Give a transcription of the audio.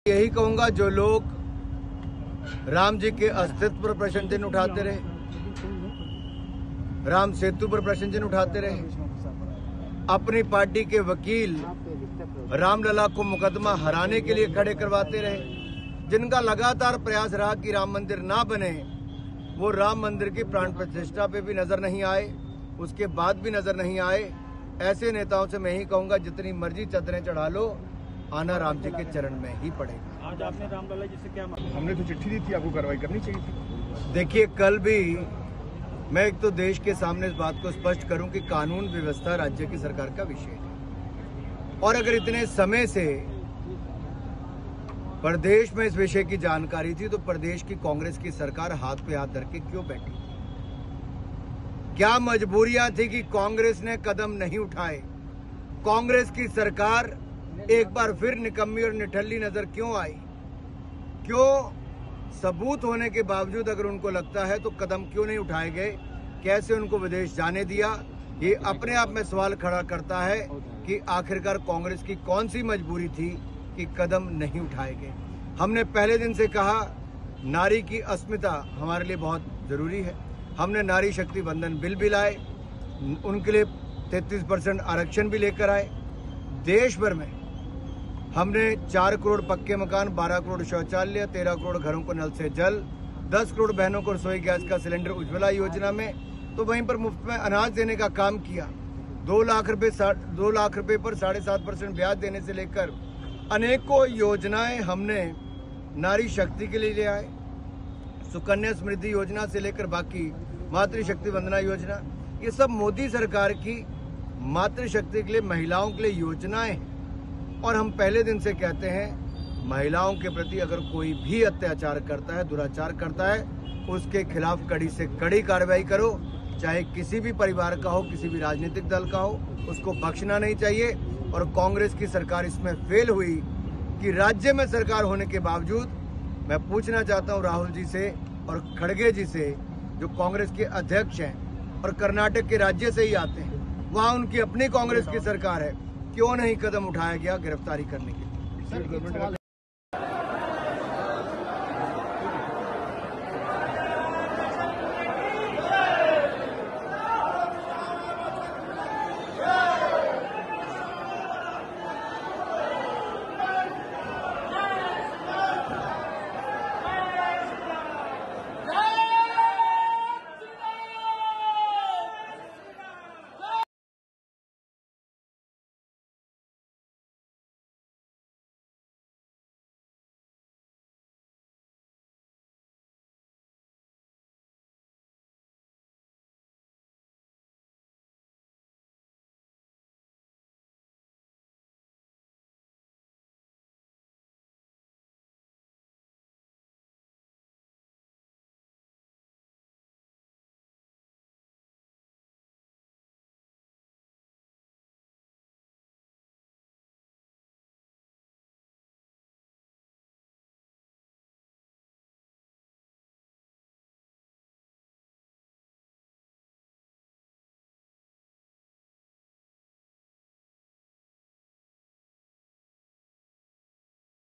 यही कहूंगा, जो लोग राम जी के अस्तित्व पर प्रश्न चिन्ह उठाते रहे, राम सेतु पर प्रश्न चिन्ह उठाते रहे, अपनी पार्टी के वकील रामलला को मुकदमा हराने के लिए खड़े करवाते रहे, जिनका लगातार प्रयास रहा कि राम मंदिर ना बने, वो राम मंदिर की प्राण प्रतिष्ठा पे भी नजर नहीं आए, उसके बाद भी नजर नहीं आए। ऐसे नेताओं से मैं ही कहूंगा, जितनी मर्जी चादरें चढ़ा लो, आना राम जी के चरण में ही पड़ेगा। आज आपने रामलला जी से क्या मांगा? हमने तो चिट्ठी दी थी, आपको कार्रवाई करनी चाहिए थी। देखिए, कल भी मैं एक तो देश के सामने इस बात को स्पष्ट करूं कि कानून व्यवस्था राज्य की सरकार का विषय है, और अगर इतने समय से प्रदेश में इस विषय की जानकारी थी तो प्रदेश की कांग्रेस की सरकार हाथ पे हाथ धर के क्यों बैठी? क्या मजबूरियां थी कि कांग्रेस ने कदम नहीं उठाए? कांग्रेस की सरकार एक बार फिर निकम्मी और निठल्ली नजर क्यों आई? क्यों सबूत होने के बावजूद अगर उनको लगता है तो कदम क्यों नहीं उठाए गए? कैसे उनको विदेश जाने दिया? ये अपने आप में सवाल खड़ा करता है कि आखिरकार कांग्रेस की कौन सी मजबूरी थी कि कदम नहीं उठाए गए। हमने पहले दिन से कहा, नारी की अस्मिता हमारे लिए बहुत जरूरी है। हमने नारी शक्ति वंदन बिल भी लाए, उनके लिए 33% आरक्षण भी लेकर आए। देश भर में हमने 4 करोड़ पक्के मकान, 12 करोड़ शौचालय, 13 करोड़ घरों को नल से जल, 10 करोड़ बहनों को रसोई गैस का सिलेंडर उज्ज्वला योजना में, तो वहीं पर मुफ्त में अनाज देने का काम किया। 2 लाख रुपए पर 7.5% ब्याज देने से लेकर अनेकों योजनाएं हमने नारी शक्ति के लिए ले आए। सुकन्या समृद्धि योजना से लेकर बाकी मातृशक्ति वंदना योजना, ये सब मोदी सरकार की मातृशक्ति के लिए, महिलाओं के लिए योजनाएं हैं। और हम पहले दिन से कहते हैं, महिलाओं के प्रति अगर कोई भी अत्याचार करता है, दुराचार करता है, उसके खिलाफ कड़ी से कड़ी कार्रवाई करो, चाहे किसी भी परिवार का हो, किसी भी राजनीतिक दल का हो, उसको बख्शना नहीं चाहिए। और कांग्रेस की सरकार इसमें फेल हुई कि राज्य में सरकार होने के बावजूद, मैं पूछना चाहता हूं राहुल जी से और खड़गे जी से, जो कांग्रेस के अध्यक्ष हैं और कर्नाटक के राज्य से ही आते हैं, वहां उनकी अपनी कांग्रेस की सरकार है, क्यों नहीं कदम उठाया गया गिरफ्तारी करने के लिए?